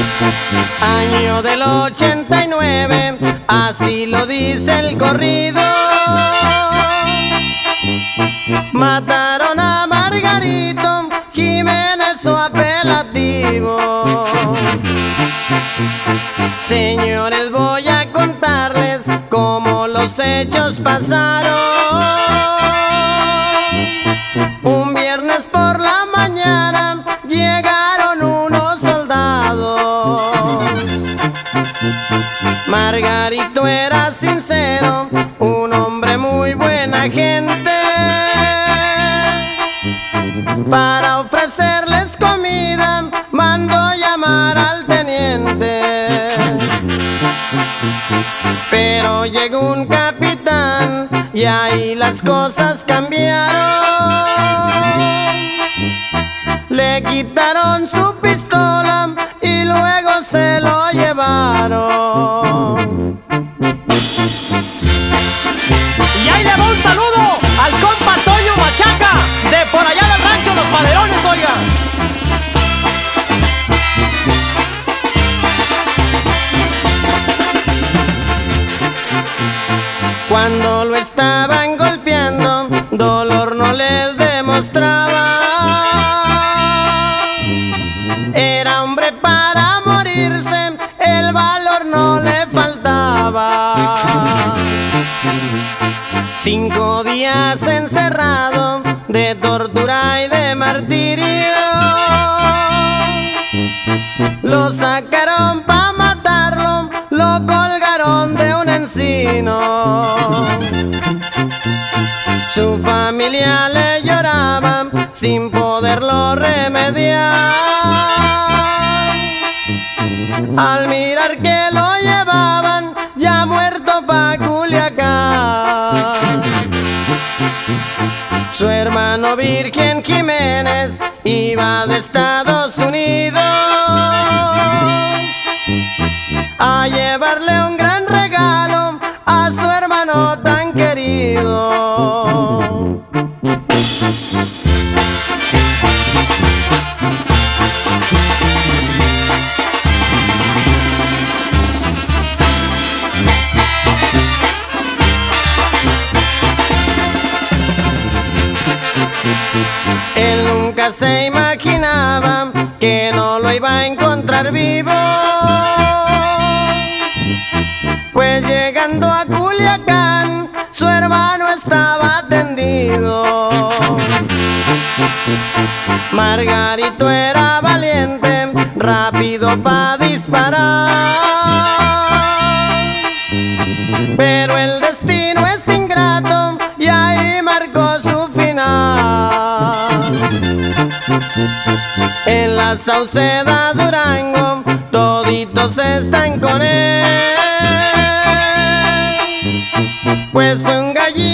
Año del 89, así lo dice el corrido. Mataron a Margarito Jiménez, su apelativo. Señores, voy a contarles cómo los hechos pasaron. Un viernes por la mañana llegaron unos soldados. Margarito era sincero, un hombre muy buena gente. Para ofrecerles comida mandó llamar al teniente. Pero llegó un capitán y ahí las cosas cambiaron. Le quitaron su pistola y luego se lo llevaron. Y ahí le va un saludo al compa Toño Machaca, de por allá del rancho Los Palerones, oiga. Cuando lo estaban golpeando, dolor no les demostraba. Era hombre para morirse, el valor no le faltaba. 5 días encerrado, de tortura y de martirio. Lo sacaron pa' matarlo, lo colgaron de un encino. Su familia le lloraba sin poderlo remediar. Al mirar que lo llevaban ya muerto pa' Culiacán. Su hermano Virgen Jiménez iba de Estados Unidos a llevarle un gran regalo a su hermano tan querido. Él nunca se imaginaba que no lo iba a encontrar vivo, pues llegando a Culiacán su hermano estaba tendido. Margarito era valiente, rápido pa' disparar, pero el destino es ingrato y ahí marcó su final. En la Sauceda, Durango, toditos están con él, pues fue un gallito